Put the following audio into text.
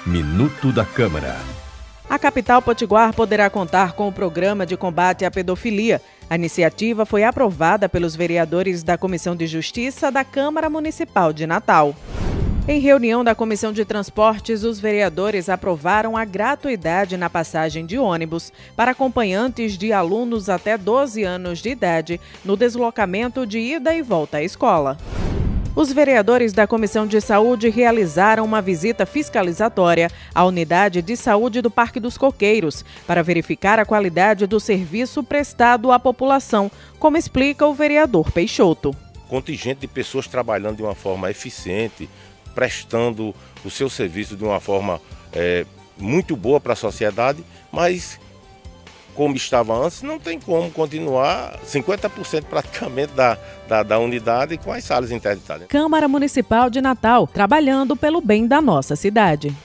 Minuto da Câmara. A capital potiguar poderá contar com o programa de combate à pedofilia. A iniciativa foi aprovada pelos vereadores da Comissão de Justiça da Câmara Municipal de Natal. Em reunião da Comissão de Transportes, os vereadores aprovaram a gratuidade na passagem de ônibus para acompanhantes de alunos até 12 anos de idade no deslocamento de ida e volta à escola. Os vereadores da Comissão de Saúde realizaram uma visita fiscalizatória à unidade de saúde do Parque dos Coqueiros para verificar a qualidade do serviço prestado à população, como explica o vereador Peixoto. Contingente de pessoas trabalhando de uma forma eficiente, prestando o seu serviço de uma forma muito boa para a sociedade, mas como estava antes, não tem como continuar 50% praticamente da unidade com as salas interditadas. Câmara Municipal de Natal, trabalhando pelo bem da nossa cidade.